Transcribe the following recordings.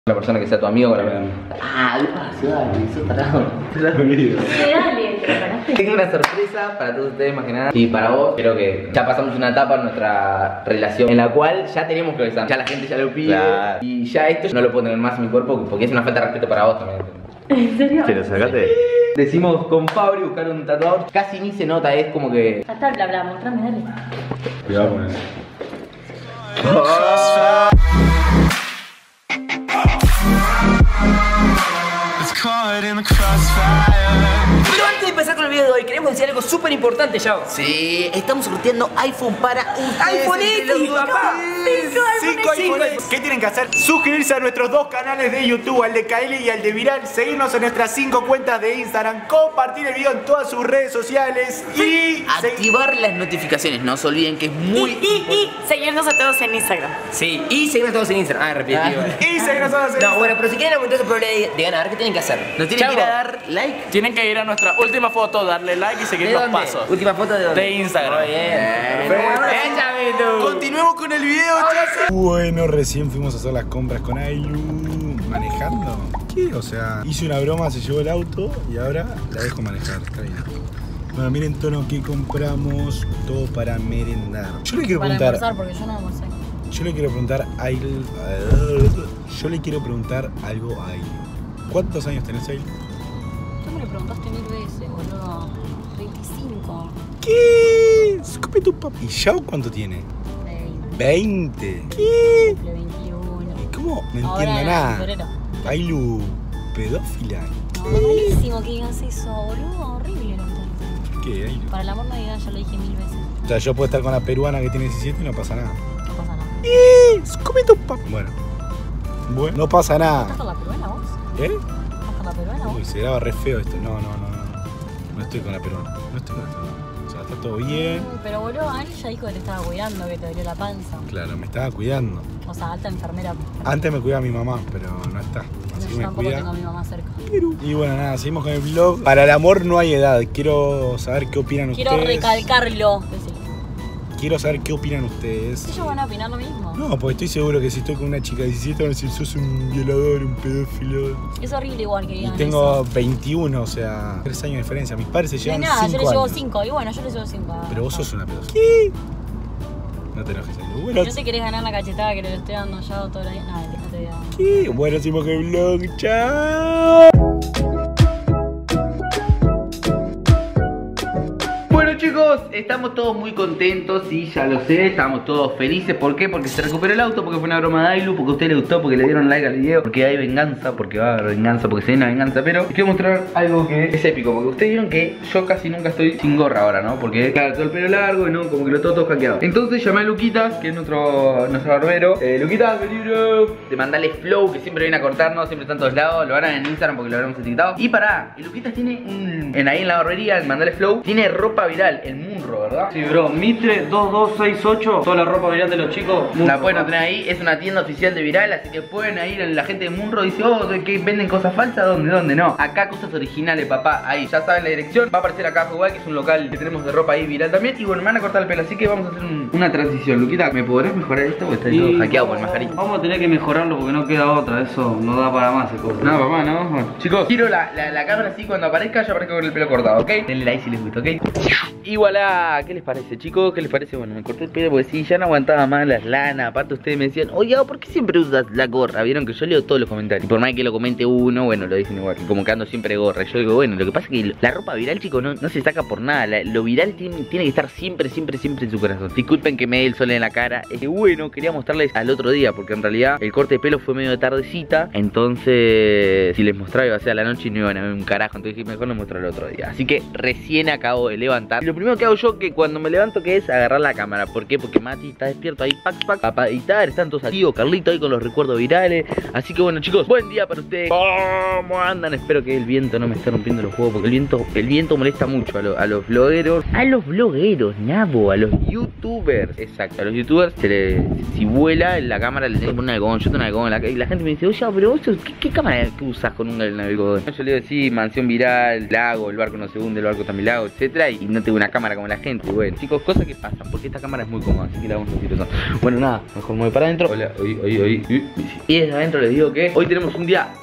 La persona que sea tu amigo. Dale, sos tarado. Dale. Tengo una sorpresa para todos ustedes más que nada. Y para vos, creo que ya pasamos una etapa en nuestra relación en la cual ya tenemos que besar. Ya la gente ya lo pide. Claro. Y ya esto no lo puedo tener más en mi cuerpo porque es una falta de respeto para vos también. ¿En serio? ¿Se lo sacaste? Decimos con Fabri buscar un tatuador. Casi ni se nota, es como que... Ya está el bla bla, mostrame, dale. Cuidado con él. Pero antes de empezar con el video de hoy, queremos decir algo súper importante, Yao. Sí, estamos sorteando iPhone para ustedes. iPhone X, papá. 5 iPhone X. ¿Qué tienen que hacer? Suscribirse a nuestros dos canales de YouTube, al de Kylie y al de Viral. Seguirnos en nuestras 5 cuentas de Instagram. Compartir el video en todas sus redes sociales. Y activar las notificaciones. No se olviden que es muy Y seguirnos a todos en Instagram. Sí, y seguirnos todos en Instagram. Ah, repetitivo. y seguirnos a todos en No, bueno, pero si quieren aumentar su probabilidad de ganar, ¿qué tienen que hacer? Nos tienen que ir a dar like. Tienen que ir a nuestra última foto, darle like y seguir ¿De los dónde? pasos. Última foto de dónde. De Instagram. Muy bien. Continuemos con el video, chicos. Bueno, recién fuimos a hacer las compras con Ailu. ¿Manejando? ¿Qué? O sea, hice una broma, se llevó el auto y ahora la dejo manejar. Está bien. Bueno, miren todo lo que compramos, todo para merendar. Yo le quiero Para preguntar. almorzar, porque yo no almorcé. Yo le quiero preguntar a Ailu. Yo le quiero preguntar algo a Ailu. ¿Cuántos años tenés, Ailu? Tú me lo preguntaste 1000 veces, boludo. 25. ¿Qué? Escupe tu papi. ¿Y Yao cuánto tiene? 20. ¿Qué? Cumple 21. ¿Y cómo? No Ahora entiendo en nada. febrero. Ailu, pedófila. No, malísimo que digas eso, boludo. Horrible lo que estás diciendo. ¿Qué, Ailu? Para el amor no digas, ya lo dije 1000 veces. O sea, yo puedo estar con la peruana que tiene 17 y no pasa nada. No pasa nada. Escupe tu papi. Bueno, no pasa ¿Estás nada. con la peruana vos? ¿Eh? ¿Estás con la peruana Uy, vos? se graba re feo esto. No. No estoy con la peruana. No estoy con la peruana. O sea, está todo bien. Pero boludo, Ani ya dijo que te estaba cuidando, que te dolió la panza. Claro, me estaba cuidando. O sea, alta enfermera. Antes me cuidaba mi mamá, pero no está. Así que Yo me tampoco cuida. tengo a mi mamá cerca. Y bueno, nada, seguimos con el vlog. Para el amor no hay edad. Quiero saber qué opinan Quiero ustedes. recalcarlo. Decilo. Quiero saber qué opinan ustedes. Ellos van a opinar lo mismo. No, porque estoy seguro que si estoy con una chica de 17 van a decir sos un violador, un pedófilo. Es horrible igual que Y digan tengo eso. 21, o sea, 3 años de diferencia. Mis padres se No hay llevan nada, 5 yo le llevo años. 5. Y bueno, yo le llevo 5. Pero vos sos una pedófila. ¿Qué? No te enojes, Ailu. Bueno, No sé querés ganar la cachetada que le estoy dando ya todo el día. Nada, déjate de dar. ¿qué? Bueno, seguimos con el vlog. ¡Chao! Bueno, chicos, estamos todos muy contentos, sí, ya lo sé, estamos todos felices. ¿Por qué? Porque se recuperó el auto, porque fue una broma de Ailu, porque a ustedes les gustó, porque le dieron like al video, porque hay venganza, porque va a haber venganza, porque se viene la venganza. Pero les quiero mostrar algo que es épico, porque ustedes vieron que yo casi nunca estoy sin gorra ahora, ¿no? Porque claro, todo el pelo largo y no, como que lo tengo todo hackeado. Entonces llamé a Luquitas, que es nuestro barbero. Luquitas, vení, bro. De mandarle flow, que siempre viene a cortarnos, siempre está en todos lados. Lo harán en Instagram porque lo habremos etiquetado. Y pará, el Luquitas tiene ahí en la barbería, el mandarle flow, tiene ropa viral, el Munro, ¿verdad? Sí, bro, Mitre 2268, toda la ropa viral de los chicos. La pueden tener ahí, es una tienda oficial de Viral, así que pueden ir, la gente de Munro dice, oh, ¿que venden cosas falsas? ¿Dónde? No, acá cosas originales, papá, ahí, ya saben la dirección, va a aparecer acá abajo igual, que es un local que tenemos de ropa ahí Viral también. Y bueno, me van a cortar el pelo, así que vamos a hacer una transición. Luquita, ¿me podrás mejorar esto? Porque está todo hackeado por el mascarilla. Vamos a tener que mejorarlo porque no queda otra, eso no da para más. No, papá, no. Bueno, chicos, giro la cámara así, cuando aparezca, yo aparezco con el pelo cortado, ¿ok? Denle like si les gusta, ¿ok? Y voilà, ¿qué les parece, chicos? ¿Qué les parece? Bueno, me corté el pelo porque sí, ya no aguantaba más las lanas. Aparte ustedes me decían, oye, ¿por qué siempre usas la gorra? Vieron que yo leo todos los comentarios. Y por más que lo comente uno, bueno, lo dicen igual. Y como que ando siempre gorra. Yo digo, bueno, lo que pasa es que la ropa viral, chicos, no se saca por nada. Lo viral tiene que estar siempre en su corazón. Disculpen que me dé el sol en la cara. Es que bueno, quería mostrarles al otro día, porque en realidad el corte de pelo fue medio de tardecita. Entonces, si les mostraba iba a ser a la noche y no iban a ver un carajo. Entonces dije, mejor lo muestro el otro día. Así que recién acabo de levantar. Y lo primero que hago yo, que cuando me levanto, que es agarrar la cámara. ¿Por qué? Porque Mati está despierto ahí, para editar. Están todos activos, Carlito ahí con los recuerdos virales. Así que bueno, chicos, buen día para ustedes. ¿Cómo andan? Espero que el viento no me esté rompiendo los juegos, porque el viento molesta mucho a los vlogueros. A los vlogueros, nabo, a los youtubers. Exacto, a los youtubers si vuela la cámara le tenés que poner un algodón. Yo tengo un algodón y la gente me dice, oye, pero vos, ¿qué cámara que usas con un algodón? Yo le digo, sí, mansión viral, lago, el barco no se hunde, el barco también lago, etcétera. Y no tengo una cámara como la gente. Bueno, chicos, cosas que pasan, porque esta cámara es muy cómoda, así que la vamos a decir eso. Bueno, nada, mejor me voy para adentro. Hola, hoy. Y desde adentro les digo que hoy tenemos un día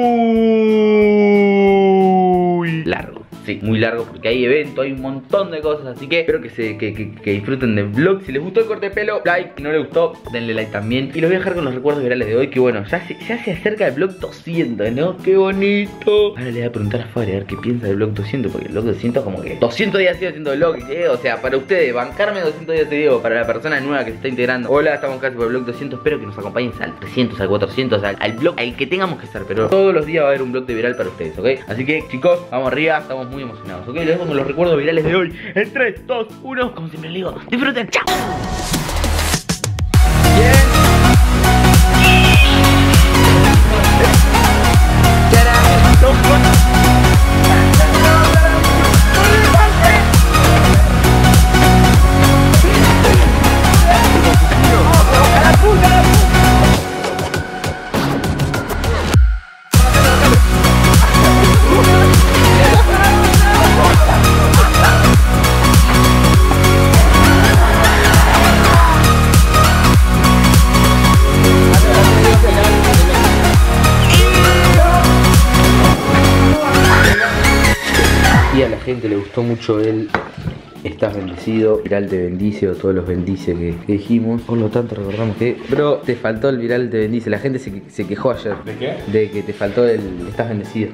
muy largo. Sí, muy largo porque hay evento, hay un montón de cosas. Así que espero que disfruten del vlog. Si les gustó el corte de pelo, like. Si no les gustó, denle like también. Y los voy a dejar con los recuerdos virales de hoy. Que bueno, ya se acerca el vlog 200, ¿no? ¡Qué bonito! Ahora le voy a preguntar a Fabri a ver qué piensa del vlog 200. Porque el vlog 200 como que 200 días sigo haciendo vlog, ¿eh? O sea, para ustedes, bancarme 200 días seguidos. Para la persona nueva que se está integrando. Hola, estamos casi por el vlog 200. Espero que nos acompañen al 300, al 400, al vlog, al que tengamos que estar. Pero todos los días va a haber un vlog de viral para ustedes, ¿ok? Así que, chicos, vamos arriba. Estamos muy emocionados, ¿ok? Les dejo con los recuerdos virales de hoy. En 3, 2, 1. Como siempre les digo, disfruten. ¡Chao! Y a la gente le gustó mucho el Estás Bendecido, Viral Te Bendice o todos los bendice que dijimos. Por lo tanto recordamos que, bro, te faltó el Viral Te Bendice. La gente se quejó ayer. ¿De qué? De que te faltó el Estás Bendecido.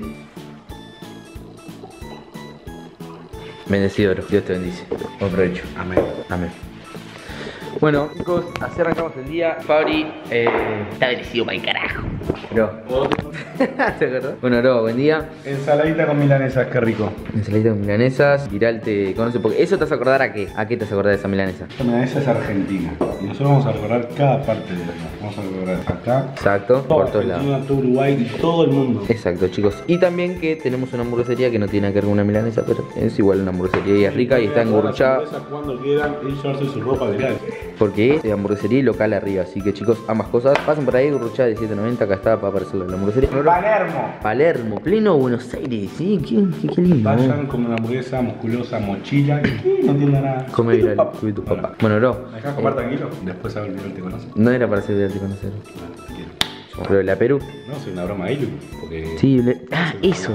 Bendecido, bro. Dios te bendice. Buen provecho. Amén. Amén. Bueno, chicos, así arrancamos el día. Fabri, está bendecido para el carajo. Bro. ¿Te acordás? Bueno, bro, buen día. Ensaladita con milanesas, qué rico. Ensaladita con milanesas. Viral te conoce porque eso te vas a acordar a qué. ¿A qué te vas a acordar de esa milanesa? Esta milanesa es argentina. Y nosotros vamos a recordar cada parte de ella. Vamos a recordar acá. Exacto, por todos lados. Argentina, todo Uruguay y todo el mundo. Exacto, chicos. Y también que tenemos una hamburguesería que no tiene nada que ver con una milanesa, pero es igual una hamburguesería y es rica y está engurruchada. Cuando quieran, ellos llevarse su ropa viral. Porque es de hamburguesería y local arriba. Así que, chicos, ambas cosas. Pasen por ahí, engurruchada de 7.90. Acá está para aparecer la hamburguesería. Palermo, pleno Buenos Aires, sí, qué lindo. Vayan con una hamburguesa musculosa, mochila. ¿Qué? No entiendo nada. Come viral, come tu papá. Bueno, bro. ¿Me dejas comer tranquilo? Después a ver viral te conoce. No era para hacer viral te conocer. Tranquilo. Pero la Perú. No, es una broma de Ilu. Porque... Sí, eso.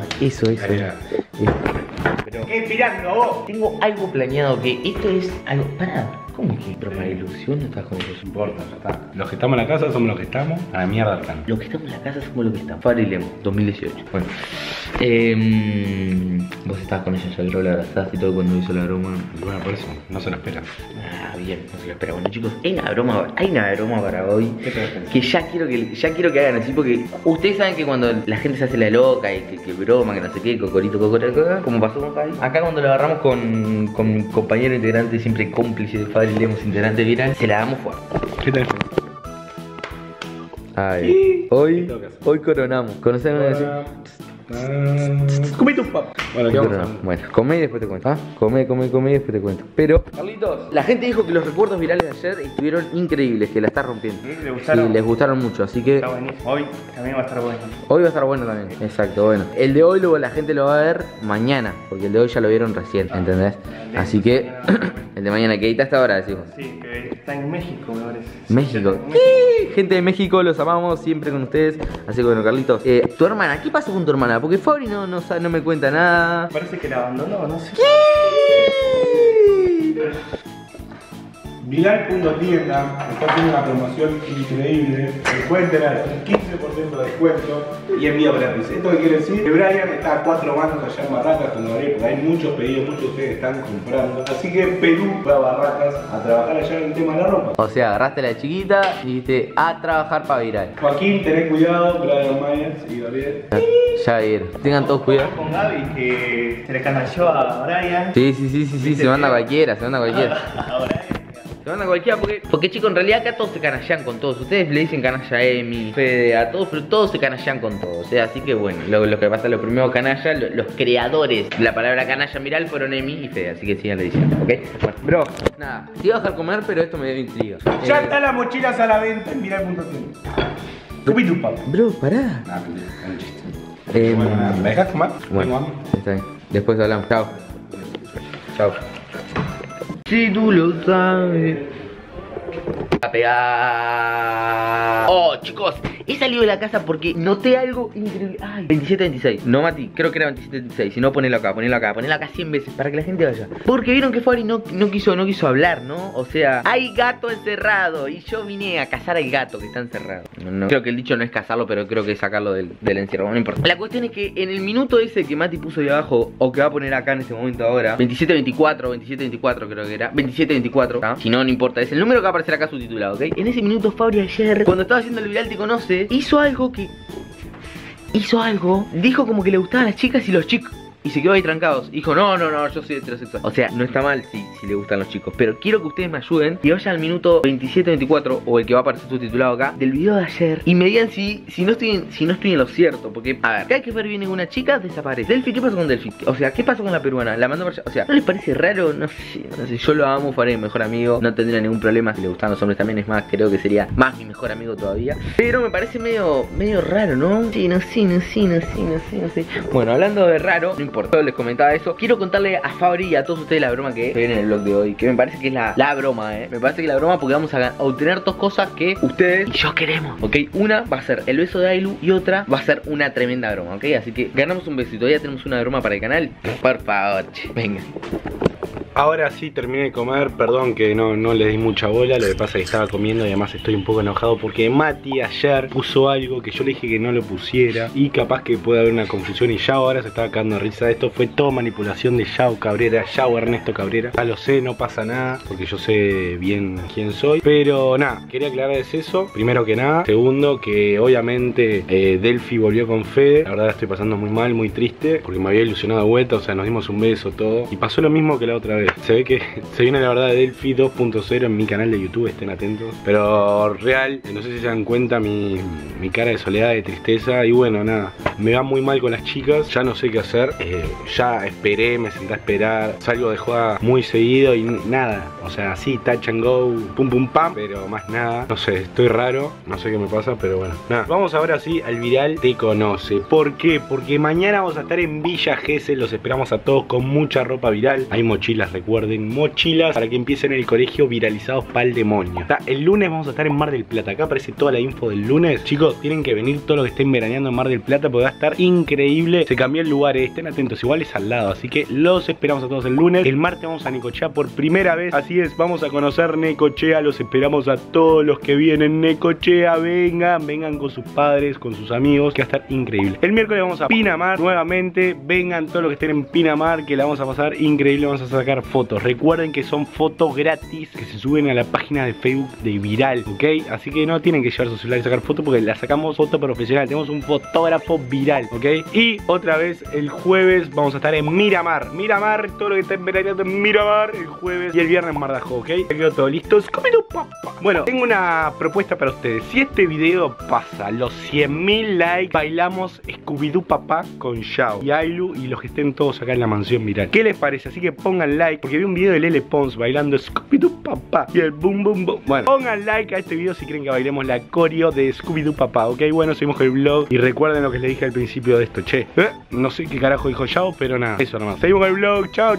Pero, ¿qué mirando vos? Tengo algo planeado que esto es algo. Pará, ¿cómo que broma de ilusión? No estás con eso. No importa, ya está. Los que estamos en la casa somos los que estamos. A la mierda están. Los que estamos en la casa somos los que estamos. Fabri Lemo, 2018. Bueno. Vos estabas con ella, ya creo, la abrazaste y todo cuando hizo la broma. Y bueno, por eso, no se lo espera. Ah, bien, no se lo espera. Bueno, chicos, hay una broma para hoy. ¿Qué te pensás? Que ya quiero que hagan así, porque ustedes saben que cuando la gente se hace la loca y que broma, que no sé qué, cocorito, como pasó con Fabri. Acá cuando lo agarramos con mi compañero integrante, siempre cómplice de Fabri Lemos, integrante viral, se la damos fuerte. ¿Qué te pensás? Ay, hoy coronamos. ¿Conocen una canción? Comí tus papas. Bueno, ¿qué vamos a hacer? Bueno, come y después te cuento. Come y después te cuento. Pero, Carlitos, la gente dijo que los recuerdos virales de ayer estuvieron increíbles, que la está rompiendo. ¿Sí? ¿Le gustaron? Sí, les gustaron mucho, así que Está buenísimo. Hoy también va a estar bueno. hoy va a estar bueno también. Exacto, bueno. El de hoy luego la gente lo va a ver mañana, porque el de hoy ya lo vieron recién, ¿entendés? Así que, el de mañana, que editaste ahora, decimos. Sí, que está en México, me parece. México. Sí, Gente de México, los amamos siempre con ustedes. Así que bueno, Carlitos, tu hermana, ¿qué pasó con tu hermana? Porque Fabri no me cuenta nada. parece que la abandonó, no sé. Viral.tienda está haciendo una promoción increíble. Se pueden tener un 15% de descuento y envío gratis. ¿Esto qué quiere decir? Que Brian está a 4 manos allá en Barracas, porque hay muchos pedidos, muchos de ustedes están comprando. Así que Perú va a Barracas a trabajar allá en el tema de la ropa. O sea, agarraste a la chiquita y dijiste a trabajar para viral. Joaquín, tenés cuidado, Brian Myers y Gabriel. Ya vieron. Tengan todos cuidado. Con Gaby que se le canalló a Brian. Sí, se manda cualquiera, A Brian. Se manda cualquiera porque chicos, en realidad acá todos se canallan con todos. Ustedes le dicen canalla a Emi, Fede, a todos, pero todos se canallan con todos. Así que bueno, lo que pasa, los primeros canallas, los creadores de la palabra canalla viral fueron Emi y Fede. Así que sigan diciendo, ¿ok? Bueno, bro, nada, te iba a dejar comer, pero esto me dio intriga. Ya están las mochilas a la venta en viral.tienda. Comí tus papas. Bro, pará. Nada, es un chiste. Bueno, nada, ¿me dejas comer? Bueno, Tengo hambre. está bien. Después hablamos. Chao. Chao. si tú lo sabes. A pegar. Oh, chicos, he salido de la casa porque noté algo increíble. Ay, 27-26. No, Mati, creo que era 27-26. Si no, ponelo acá 100 veces para que la gente vaya. Porque vieron que Fabri no quiso hablar, ¿no? O sea, hay gato encerrado y yo vine a cazar al gato que está encerrado. No, creo que el dicho no es cazarlo, pero creo que es sacarlo del encierro. No importa. La cuestión es que en el minuto ese que Mati puso ahí abajo, o que va a poner acá en este momento ahora, 27-24 creo que era. 27-24, ¿no? Si no, no importa. Es el número que va a aparecer acá subtitulado, ¿ok? En ese minuto Fabri ayer, cuando estaba haciendo el viral te conoce, hizo algo, dijo como que le gustaban las chicas y los chicos. Y se quedó ahí trancados. Dijo, no, yo soy heterosexual. O sea, no está mal si le gustan los chicos. Pero quiero que ustedes me ayuden y vayan al minuto 27-24, o el que va a aparecer subtitulado acá, del video de ayer. Y me digan si no estoy en lo cierto. Porque, a ver, cada vez que Fer viene con una chica, desaparece. Delphi, ¿qué pasó con Delphi? O sea, ¿qué pasó con la peruana? La mandó para allá. O sea, ¿no les parece raro? No sé, yo lo amo, Fer es mi mejor amigo. No tendría ningún problema si le gustan los hombres también. Es más, creo que sería más mi mejor amigo todavía. Pero me parece medio raro, ¿no? Sí, no sé. Bueno, hablando de raro, no importa. Yo les comentaba eso. Quiero contarle a Fabri y a todos ustedes la broma que ven en el vlog de hoy. Que me parece que es la broma, Me parece que la broma, porque vamos a obtener dos cosas que ustedes y yo queremos, ¿ok? Una va a ser el beso de Ailu y otra va a ser una tremenda broma, ¿ok? Así que ganamos un besito. Ya tenemos una broma para el canal. Por favor, venga. Ahora sí terminé de comer, perdón que no le di mucha bola, lo que pasa es que estaba comiendo y además estoy un poco enojado porque Mati ayer puso algo que yo le dije que no lo pusiera y capaz que puede haber una confusión y Yao ahora se estaba cagando de risa. Esto fue todo manipulación de Yao Cabrera, Yao Ernesto Cabrera. Ya lo sé, no pasa nada porque yo sé bien quién soy, pero nada, quería aclararles eso, primero que nada. Segundo, que obviamente Delphi volvió con Fede, la verdad la estoy pasando muy mal, muy triste porque me había ilusionado de vuelta, o sea, nos dimos un beso, todo, y pasó lo mismo que la otra vez. Se ve que se viene la verdad de Delphi 2.0 en mi canal de YouTube, estén atentos. Pero real, no sé si se dan cuenta mi cara de soledad, de tristeza. Y bueno, nada, me va muy mal con las chicas, ya no sé qué hacer. Ya esperé, me senté a esperar, salgo de joda muy seguido y nada. O sea, así, touch and go, pum pum pam, pero más nada. No sé, estoy raro, no sé qué me pasa, pero bueno, nada. Vamos ahora sí al viral Te Conoce. ¿Por qué? Porque mañana vamos a estar en Villa Gesell, los esperamos a todos con mucha ropa viral. Hay mochilas, recuerden, mochilas para que empiecen el colegio viralizados pa'l demonio. El lunes vamos a estar en Mar del Plata. Acá aparece toda la info del lunes. Chicos, tienen que venir todos los que estén veraneando en Mar del Plata porque va a estar increíble. Se cambió el lugar, estén atentos, igual es al lado. Así que los esperamos a todos el lunes. El martes vamos a Necochea por primera vez. Así es, vamos a conocer Necochea. Los esperamos a todos los que vienen. Necochea, vengan con sus padres, con sus amigos, que va a estar increíble. El miércoles vamos a Pinamar nuevamente. Vengan todos los que estén en Pinamar, que la vamos a pasar increíble. Vamos a sacar fotos. Recuerden que son fotos gratis que se suben a la página de Facebook de Viral, ¿ok? Así que no tienen que llevar su celular y sacar fotos porque la sacamos foto profesional. Tenemos un fotógrafo viral, ¿ok? Y otra vez el jueves vamos a estar en Miramar. Todo lo que está en veraneando en Miramar el jueves y el viernes en Mar de Ajó, ¿ok? Ya quedó todo listo. Bueno, tengo una propuesta para ustedes. Si este video pasa los 100.000 likes, bailamos Scooby-Doo Papá con Yao y Ailu y los que estén todos acá en la mansión Viral. ¿Qué les parece? Así que pongan like porque vi un video de Lele Pons bailando Scooby-Doo Papá y el boom boom boom. Bueno, pongan like a este video si creen que bailemos la coreo de Scooby-Doo Papá, ¿ok? Bueno, seguimos con el vlog y recuerden lo que les dije al principio de esto, che. No sé qué carajo dijo Yao, pero nada, eso nomás. Seguimos con el vlog, chao.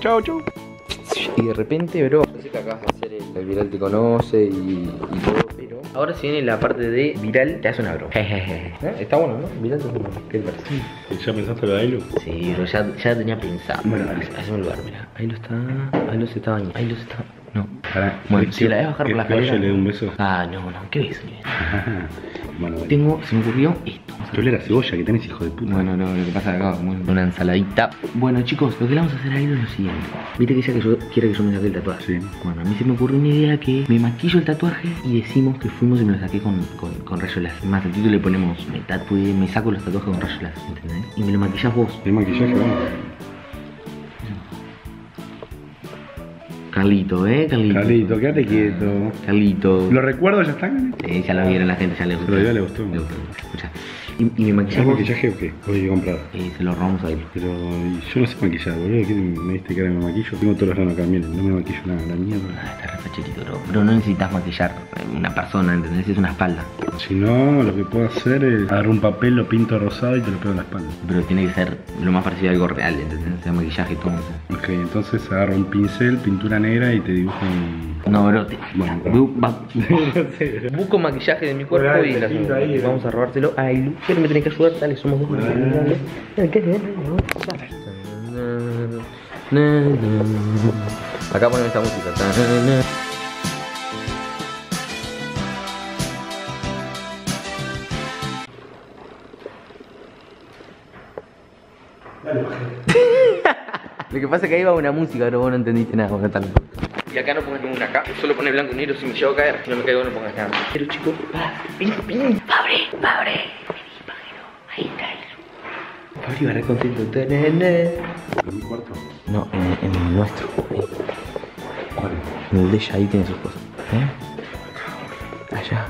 Y de repente, bro, yo sé que acabas de hacer el Viral Te Conoce y todo, pero ahora si viene la parte de Viral te hace una broma. Está bueno, ¿no? Viral te hace una broma. ¿Qué te parece? ¿Ya pensaste lo de Ailu? Sí, pero ya lo tenía pensado. Bueno, haceme un lugar, mira. Ahí lo se está bañando. No. Pará, bueno, si la voy a bajar por la escalera. ¿Le doy un beso? Ah, no, ¿qué beso? Bueno, se me ocurrió esto. ¿Qué olé la cebolla que tenés, hijo de puta? Bueno, no, lo que pasa acá, como una ensaladita. Bueno, chicos, lo que le vamos a hacer ahí es lo siguiente. Viste que ella quiere que yo me saque el tatuaje. Sí. Bueno, a mí se me ocurrió una idea que me maquillo el tatuaje y decimos que fuimos y me lo saqué con rayos láser. Más al título le ponemos me saco los tatuajes con rayos láser, ¿entendés? Y me lo maquillás vos. ¿El maquillaje vamos? Carlito, Carlito, quédate quieto. Carlito. ¿Los recuerdos ya están? Sí, ya lo vieron la gente, ya le gustó. Pero ya le gustó. Escucha, ¿Y mi ¿Es maquillaje? maquillaje o qué? ¿O hay que comprar? Se lo robamos a él. Pero yo no sé maquillar, boludo. ¿Qué me diste cara de me maquillo? Tengo todos los granos acá, miren. No me maquillo nada, la mierda. Está re fachito, bro. Pero no necesitas maquillar una persona, ¿entendés? Es una espalda. Si no, lo que puedo hacer es agarrar un papel, lo pinto rosado y te lo pego en la espalda. Pero tiene que ser lo más parecido a algo real, ¿entendés? O sea, maquillaje y todo. Ok, entonces agarro un pincel, pintura negra y te dibujo un... No, bro. Bueno, Busco maquillaje de mi cuerpo Bueno, y te las pinto ahí, vamos a robárselo a Ailu. Pero me tenés que ayudar, dale, somos dos. Acá poneme esta música. Lo que pasa es que ahí va una música, pero vos no entendiste nada, vos cantalo. Y acá no pongas ninguna acá, solo pones blanco y negro si me llevo a caer. Si no me caigo no pongas nada. Pero chicos, vení. Fabri, vení, pájaro. Ahí está Ailu. Fabri va re contento. ¿En mi cuarto? No, en el nuestro. ¿Cuál? En el de ella, ahí tiene sus cosas. Allá.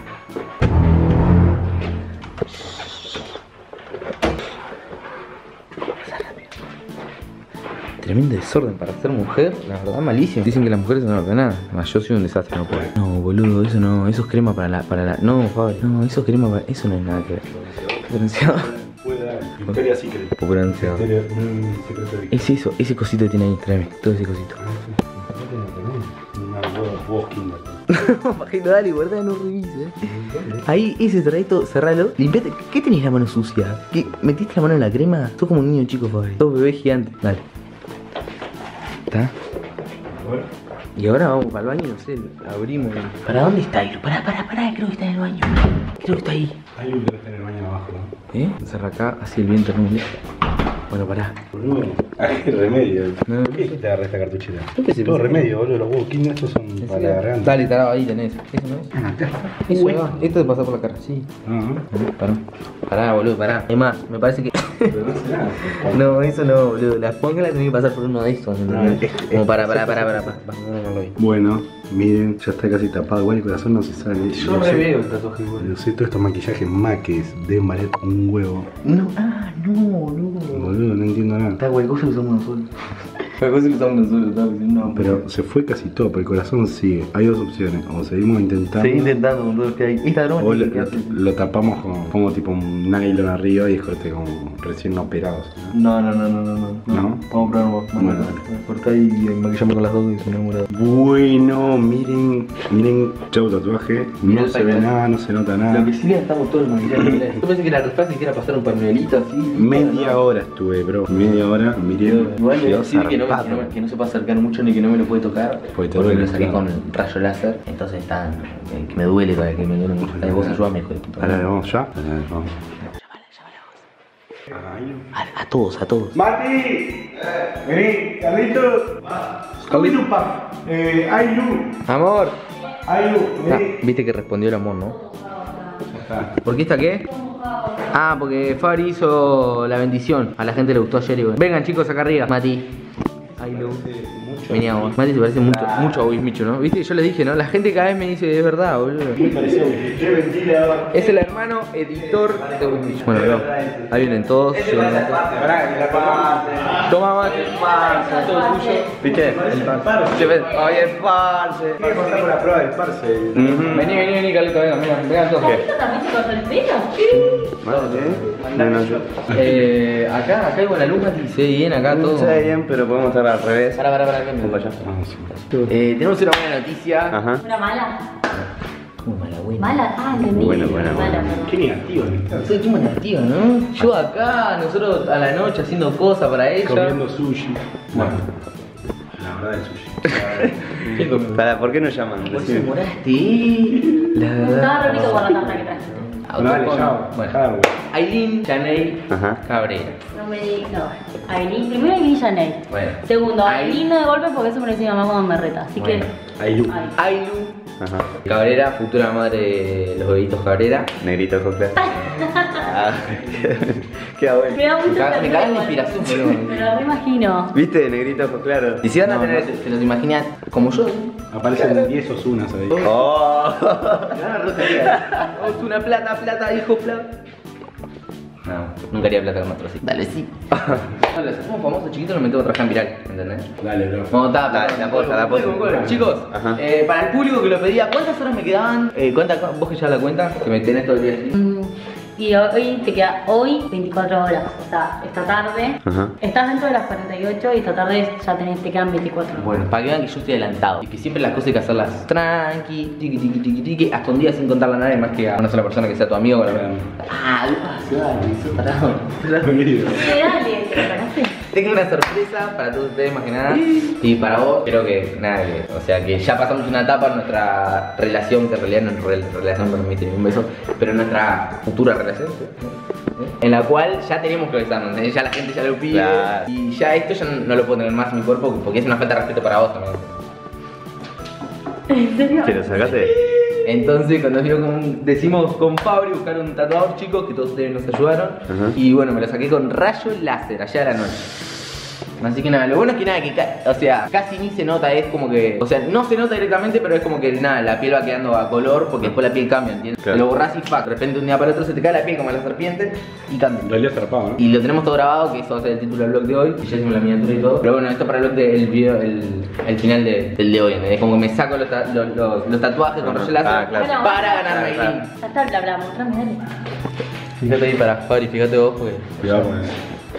Tremendo desorden para ser mujer, la verdad malísimo. Dicen que las mujeres son ordenadas. Yo soy un desastre, no puedo. No, boludo, eso no, eso es crema para la. No, Fabri, no, eso es crema para. Eso no es nada que ver. Diferenciado. Puede dar. Victoria Secret. Diferenciado. Secreto de Es eso, ese cosito que tiene ahí, tráeme, todo ese cosito. Una huevos Kinder. Bajito, dale, guarda, no revises. Ahí, ese traito, cerralo. Limpiate. ¿Qué tenés la mano sucia? ¿Qué? ¿Metiste la mano en la crema? Sos como un niño chico, Fabri. Sos bebé gigante. Dale. ¿Está? Y ahora vamos para el baño, no sé, abrimos. ¿Para dónde está Ailu? Pará, creo que está en el baño. Creo que está ahí. Hay un que está en el baño abajo, ¿no? Cerra acá, así el viento no me. Bueno, pará. Boludo, hay remedio. No. ¿Por qué te agarré esta cartuchera? Yo pensé, Todo pensé. remedio, boludo. Los huevos Kinder estos son para la garganta. Dale, tarado, ahí tenés. ¿Eso no es? Eso va. Esto te pasa por la cara, sí. Pará, boludo, pará. Es más, me parece que. Pero no hace nada. No, eso no, boludo. Las pongas las tenés que pasar por uno de estos, ¿entendés? Como para. No lo vi. Bueno, miren, ya está casi tapado. Igual el corazón no se sale. Yo re veo el tatuaje, Yo boludo. sé, todos estos maquillajes maques deben valer un huevo. No, no. Boludo, no entiendo nada. Está cualquier cosa que usamos nosotros. Cualquier cosa que usamos nosotros, estaba diciendo, no. Pero se fue casi todo, pero el corazón sigue. Hay dos opciones. O seguimos intentando. Seguí intentando con todo lo que hay. Esta broma O tiene que hacer. lo tapamos con, pongo tipo un nylon arriba y es corte como recién operados. No. ¿No? Vamos a probar vos. Bueno, Cortá y maquillamos con las dos y se enamorado. Bueno, miren, chau tatuaje. Mirá No el se ve peinado. nada, no se nota Lo nada. que sí le gastamos todo el maquillaje. Yo pensé que la fácil que era pasar un pañuelito así. Media hora estuve, bro. Media hora, miré. Igual le quedó decir que no, zarpado. que no se puede acercar mucho ni que no me lo puede tocar. Porque te Porque duele, lo saqué claro. con rayo láser. Entonces está. Que me duele todavía, que me duele mucho. Vos ayúdame, hijo de puta. Ahora vamos ya. Vamos. A todos. ¡Mati! Vení, Carlitos. Comete un pan. Ailu. Amor. Ailu, vení. Viste que respondió el amor, ¿no? ¿Por qué está qué? Ah, porque Fabri hizo la bendición. A la gente le gustó ayer y bueno. Vengan chicos acá arriba. Mati. Ailu. Veníamos. Mati se parece mucho a Will Micho, ¿no? Viste, yo les dije, ¿no? La gente cada vez me dice, es verdad, boludo. Es el hermano editor de Will Micho. Bueno, no. Ahí vienen todos. Toma mate. Todo tuyo. ¿Viste? Oye, parce. Vamos a pasar por la prueba del parce. Vení, Carlito, vengan todos. ¿Esto también se corta el pelo? Acá hay buena luz, Mati. Se ve bien acá todo. Se ve bien, pero podemos estar al revés. Para, ven. Vamos allá. Tenemos una buena noticia. Ajá. ¿Una mala? ¿Cómo mala, buena? Mala, entendí. Buena. Mala, perdón. Qué negativo, ¿no? Soy muy negativo, ¿no? Yo acá, nosotros a la noche haciendo cosas para ella. Comiendo sushi. Bueno, la verdad es sushi. ¿Qué comió? ¿Por qué nos llaman? Por eso Decime. demoraste. La verdad. Estaba re rico por la tarta que traje. Dale, chao. Bueno. Dale. Aileen Chaney Ajá. Cabrera. No me digas. No. Aileen, primero Aileen Janey. Bueno. Segundo, Aileen no de golpe porque eso me lo dice mi mamá cuando me reta. Así Bueno. que. Ailu. Ay. Ailu Ajá. Cabrera, futura madre de los bebitos Cabrera. Negrito coclear. Qué bueno. Me da mucha Me caga ternura la igual. inspiración, boludo. Me lo reimagino. ¿Viste? Negrito coclear. Y si van a No, tener, se los imaginan como yo. Aparecen 10 Osunas ahí. Oh. Osuna, plata, hijo, plata. No, nunca haría plata con otro así. Dale, sí. Cuando los hacemos famosos chiquitos nos metemos a trabajar en viral, ¿entendés? Dale, bro. Bueno, está, Dale, la posta. Chicos, Ajá. para el público que lo pedía, ¿cuántas horas me quedaban? Vos que ya la cuenta, que me tenés todo el día así. Y hoy te queda 24 horas, o sea, esta tarde Ajá. estás dentro de las 48 y esta tarde ya te quedan 24. Bueno, para que vean que yo estoy adelantado y que siempre las cosas hay que hacerlas tranqui, tiqui, a escondidas sin contarle a nadie más que a una sola persona que sea tu amigo. Claro. Dale, sos tarado. Dale, ¿te lo sacaste? Tengo una sorpresa para todos ustedes más que nada. Y para vos, creo que nada, o sea que ya pasamos una etapa en nuestra relación, que en realidad no es relación, no permite ni un beso, pero en nuestra futura relación, en la cual ya tenemos que besarnos, ya la gente ya lo pide. Claro. Y ya esto ya no lo puedo tener más en mi cuerpo porque es una falta de respeto para vos también. ¿En serio? ¿Te lo sacaste? Entonces cuando decimos con Fabri buscar un tatuador, chicos, que todos ustedes nos ayudaron. Ajá. Y bueno, me lo saqué con rayo láser allá a la noche. Así que nada, lo bueno es que nada, o sea, casi ni se nota, es como que, o sea, no se nota directamente, pero es como que nada, la piel va quedando a color porque después la piel cambia, ¿entiendes? Claro. Lo borrás y fuck, de repente un día para otro se te cae la piel como la serpiente y cambia. En realidad zarpado, ¿no? Y lo tenemos todo grabado, que eso va a ser el título del vlog de hoy, y ya hicimos la miniatura y todo. Pero bueno, esto para el vlog del video, el final del de hoy, ¿entendés? Como que me saco los tatuajes con rayo láser claro. Bueno, para ganarme el claro. link. Ya está, bla bla, mostrame, dale. Fíjate ahí para Fabri, fíjate vos porque... Cuidado con eso.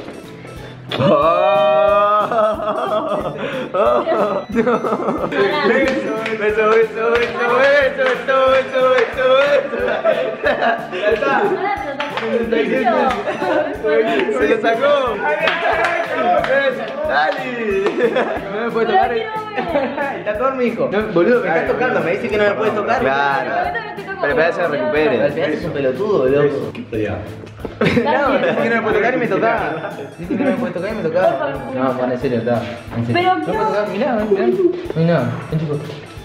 ¡Se lo sacó! ¡Dale! No me puede tocar el tatuador me dijo, no, boludo, me estás tocando, me dice que no me puedes tocar. Claro. Pero espera que se Al recupere. final es un pelotudo, loco. Ya. No, dice que no me puede tocar y me tocaba. Dice que no me puede tocar y me tocaba. No, Juan, en serio, está. En serio. Pero no puede tocar, mirá, mirá. Ven, chico.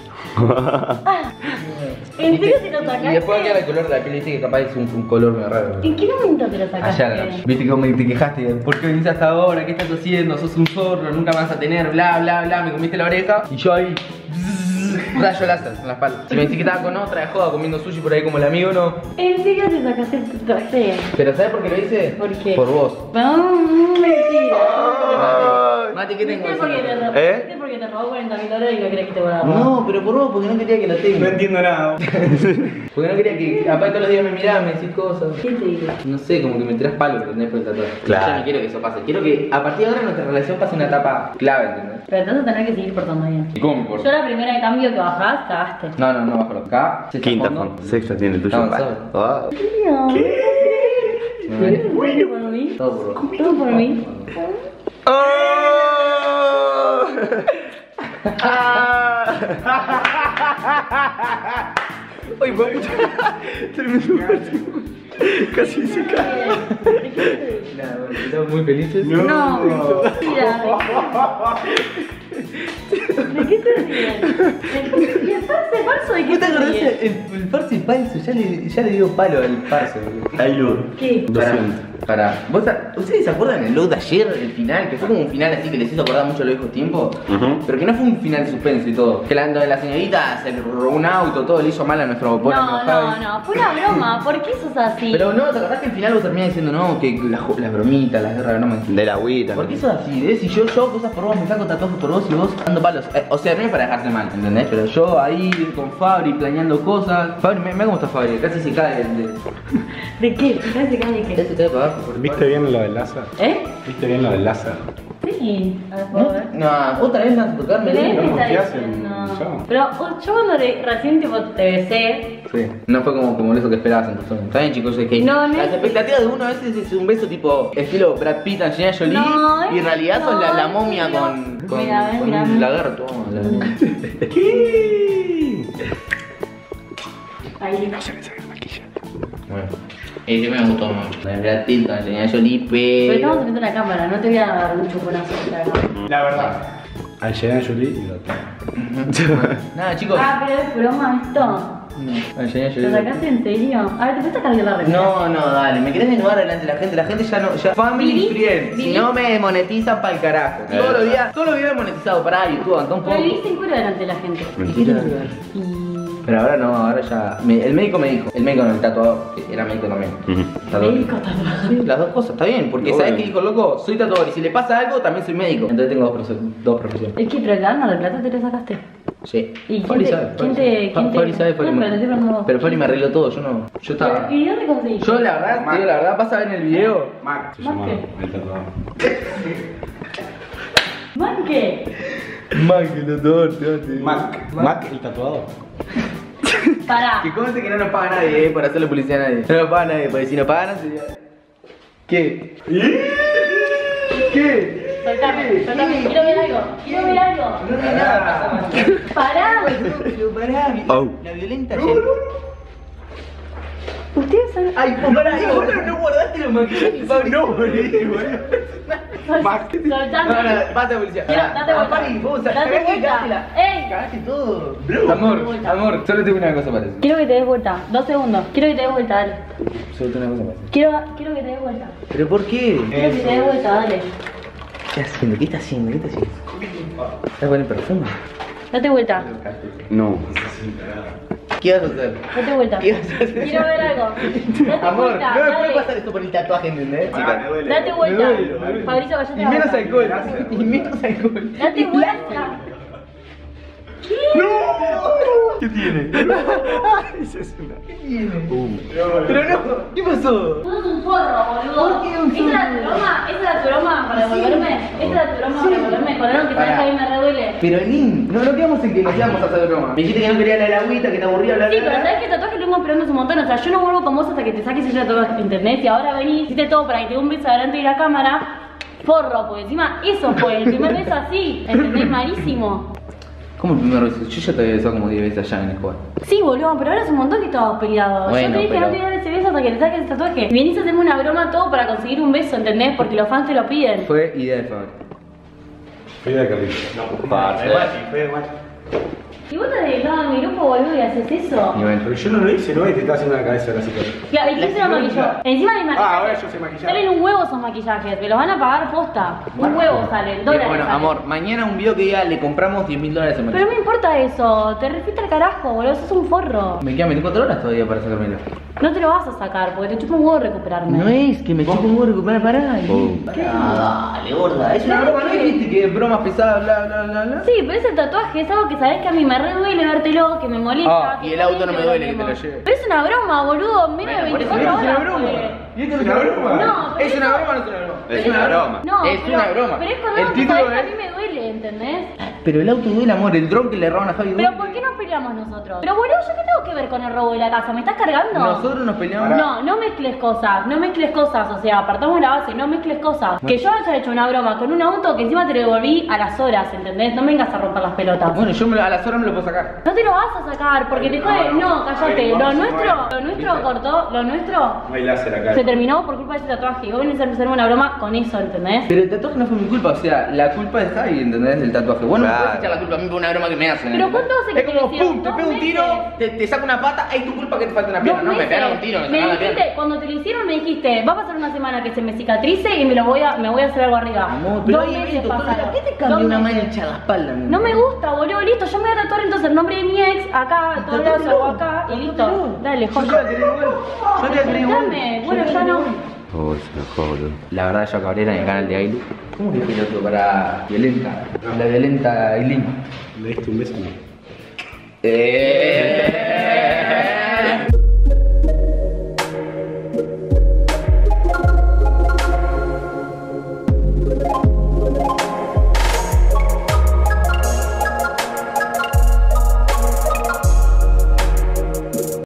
¿En serio te lo sacaste? Y después queda el color de la piel, dice que capaz es un color medio raro. ¿En qué momento te lo sacaste? Allá, viste cómo te quejaste, ¿por qué viniste hasta ahora? ¿Qué estás haciendo? Sos un zorro, nunca me vas a tener, bla, bla, bla, me comiste la oreja. Y yo ahí, rayo láser en la espalda. Si me decís que estaba con otra de joda comiendo sushi por ahí como el amigo, no. ¿En serio te sacaste el tatuaje? Pero ¿sabes por qué lo hice? ¿Por qué? Por vos. No, mentira. Mati, ¿qué tengo? ¿Viste porque te robó? ¿Eh? ¿Viste porque te robó 40.000 dólares y no querés que te vuelva a robar? No, pero por vos, porque no quería que lo No tenga. entiendo nada. Porque no quería que, aparte todos los días me mirabas, me decís cosas. ¿Quién te dice? No sé, como que me tiras palo, ¿entendés? Por el tatuaje. Claro. Yo no quiero que eso pase. Quiero que a partir de ahora nuestra relación pase una etapa clave, ¿entendés? Pero entonces tenés que seguir portando bien. ¿Y cómo me importa? Yo la primera de cambio que bajás, cagaste. No, bajo acá. sexta Quinta fondo. fondo. Sexta tiene el tuyo. No, ¿sabes? Wow. ¿Qué? ¿Todo por mí? Todo por vos. ¿Todo por mí? ¡Ay, papucha! Tremendo partido. Casi se cae. Estamos muy felices. No, mira. ¿De qué te ríes? ¿Y el farce falso de qué te ríes? El farce falso, ya le dio palo al farce. Hay luz. ¿Qué? ¿Ustedes se acuerdan del load de ayer, el final? Que fue como un final así que les hizo acordar mucho a los viejos tiempos. Pero que no fue un final de suspenso y todo. Que la señorita se robó un auto, todo le hizo mal a nuestro pobre amigo Javi. No, fue una broma. ¿Por qué sos así? Pero no, ¿te acordás que al final vos terminás diciendo no? Que las bromitas, las guerras de bromas. De la agüita. ¿Por qué sos así? Si yo cosas por vos, me saco tatuajes por vos y vos dando palos. O sea, no es para dejarte mal, ¿entendés? Pero yo ahí con Fabri planeando cosas. Fabri, me gusta Fabri, casi se cae ¿De qué? ¿Se cae de casi qué? se cae para abajo. ¿Viste bien lo del láser? ¿Eh? ¿Viste bien lo del láser? Sí. A ver, puedo ver. No, otra vez me vas a tocarme. ¿Qué ¿no? está ¿Qué hacen? diciendo? Yo. Pero yo cuando recién tipo te besé, Sí, no fue como eso que esperabas en persona. Está bien, chicos, es que No, no las es- expectativas de uno a veces es un beso tipo estilo Brad Pitt, Angelina Jolie, No, y en realidad no, sos la momia no. con Mira, con mira. un lagarto. ahí. Bueno, yo me gustó mucho. Brad Pitt con Angelina Jolie, Pero estamos pero... viendo la cámara, no te voy a dar un chuponazo, la verdad. La verdad. Angelina Jolie y lo otro. Nada, chicos. Ah, pero es broma esto. Angelina ¿Lo Jolie. sacaste en serio? A ver, ¿te puedes sacar de la remera? No, dale, me querés desnudar delante de la gente ya no, ya family ¿Vivís? friend, si ¿Vivís? no me monetizan pa'l carajo. Todos los días me he monetizado para YouTube, Antón Pero poco. viviste en cuero delante de la gente. Mentira. Y Pero ahora no, ahora ya. El médico me dijo, el médico no, el tatuador, que era médico también. Tatuador. Médico, tatuador. Sí, las dos cosas, está bien, porque ¿sabes qué dijo, loco? Soy tatuador y si le pasa algo, también soy médico. Entonces tengo dos profesiones. Es que, pero el alma, la plata te la sacaste. Sí. ¿Y Fabri quién sabe, te- quién te- Fabri sabe, Fabri No, me- pero te estoy preguntando vos. Pero Fabri me arregló todo, yo no. Yo estaba. ¿Y dónde conseguiste? Yo la verdad, te digo la verdad, vas a ver en el video. Mac se Mac llama qué? el tatuador. ¿Man qué? Mac, el tatuador, te Mac el tatuador. Pará. Que conste que no nos paga nadie, por hacerle publicidad a nadie. No nos paga nadie, porque si nos pagaran sería. ¿Qué? ¿Qué? Soltame. Quiero ver algo. Pará. Pero pará, la violenta ayer. Ustedes son. Ay, pues pará, no guardaste los maquillajes, Fabri. No, boludo. Soltame. No, basta de publicidad. Mira, date vuelta. Fabri, vos Date cagaste, vuelta. cagaste ¡Ey! cagaste todo. Amor, solo tengo una cosa para decir. Quiero que te des vuelta. 2 segundos. Quiero que te des vuelta, dale. Solo tengo una cosa para decir. Quiero que te des vuelta. ¿Pero por qué? Quiero que te des vuelta, dale. ¿Qué está haciendo? ¿Qué está haciendo? ¿Estás con el perfume? Date vuelta. No. ¿Qué vas a hacer? Date vuelta. ¿Qué vas a hacer? Quiero ver algo. Date Amor, vuelta. no me puede dale. pasar esto por el tatuaje, ¿entendés? Date vuelta. Fabricio, vayate Y a la menos boca. alcohol. Y menos alcohol. Date vuelta. ¿Qué tiene? ¿Qué tiene? Pero no, ¿qué pasó? Sos un forro, boludo. ¿Esa era tu broma? ¿Esa era tu broma para devolverme? ¿Esa era tu broma para devolverme? Con algo que sabes que a mí me reduele. Pero Lin, no quedamos en que nos íbamos a hacer broma. Me dijiste que no quería la agüita, que te aburría hablar. Sí, pero sabes que el tatuaje lo vengo esperando hace un montón. O sea, yo no vuelvo con vos hasta que te saques ese tatuaje, ¿entendés? Y ahora venís, hiciste todo para que te dé un beso delante de la cámara. Forro, porque encima eso fue, el primer beso así, ¿entendés? Malísimo. ¿Cómo el primer beso? Yo ya te había besado como 10 veces allá en el juego. Sí, boludo, pero ahora es un montón que estábamos peleados. Bueno, Yo te dije que pero- no te iba a dar ese beso hasta que te saques el tatuaje. Y venís a hacerme una broma todo para conseguir un beso, ¿entendés? Porque los fans te lo piden. Fue idea de Fabri. Fui de Carlito. Si vos te dedicás a mi grupo, boludo, y haces eso. Y bueno. Pero yo no lo hice, ¿no? Y te estaba haciendo la cabeza de la psicóloga. Claro, ¿y quién se lo maquilló? Encima de maquillaje. ahora yo sé maquillar. Salen un huevo esos maquillajes, me los van a pagar posta. Un huevo salen, dólares. Bueno, salen. amor, mañana un video que diga le compramos $10.000 en Pero no maquillaje. me importa eso, te refiste al carajo, boludo, sos un forro. Me quedan 24 horas todavía para sacármelo. No te lo vas a sacar, porque te chupa un huevo recuperarme. No es que me chupo un huevo recuperar, pará. Dale, gorda. Es una broma, ¿no dijiste que bromas pesadas, bla, bla, bla, bla? Sí, pero ese tatuaje es algo que sabés que a mí me re duele vértelo, que me molesta. Ah, y el auto no me duele que te lo vemos. lleve. Pero es una broma, boludo, menos de 24 horas. ¿Y esto es una broma? No, pero ¿Es una broma o no es una broma? Es una broma. No, Es pero- una broma. Pero es con El algo que título sabés que a es- mí me duele, ¿entendés? Pero el auto duele, amor. El dron que le roban a Javi duele. Pero ¿por qué nos peleamos nosotros? Pero boludo, ¿yo qué tengo que ver con el robo de la casa? ¿Me estás cargando? Nosotros nos peleamos. No mezcles cosas, o sea, apartamos la base, no mezcles cosas. Que yo haya hecho una broma con un auto que encima te lo devolví a las horas, ¿entendés? No me vengas a romper las pelotas. Bueno, a las horas me lo puedo sacar. No te lo vas a sacar, porque te jode. No, cállate. Lo nuestro cortó, lo nuestro No hay láser acá. se terminó por culpa de ese tatuaje. Y vos venís a hacerme una broma con eso, ¿entendés? Pero el tatuaje no fue mi culpa, o sea, la culpa es Javi, ¿entendés? Del tatuaje. Bueno, no Claro. puedes echar la culpa a mí por una broma que me hacen. Pero ¿entendés? ¿cuánto hace que Es te como, lo hicieron? pum, te 2 pego un tiro, meses. te saco una pata, es tu culpa que te falta una pierna. 2 No, me pegaron un meses. tiro, me Me sacaron la pierna. dijiste, cuando te lo hicieron me dijiste, va a pasar una semana que se me cicatrice y me voy a hacer algo arriba. Amor, pero 2 hay meses eventos, pasaron. ¿qué te cambia 2 una meses. mancha a la espalda? No me gusta, boludo, listo, yo me voy a tatuar entonces el nombre de mi ex, acá, a todos lados hago acá, y listo. Dale, Yo te joya. la quería igual. Yo te la quería igual. Dame, bueno, ya no. Oh, se me jode. La verdad, yo Cabrera en el canal de Ailu. ¿Cómo que piloto para violenta? La violenta Aileen. ¿Le diste un beso o no?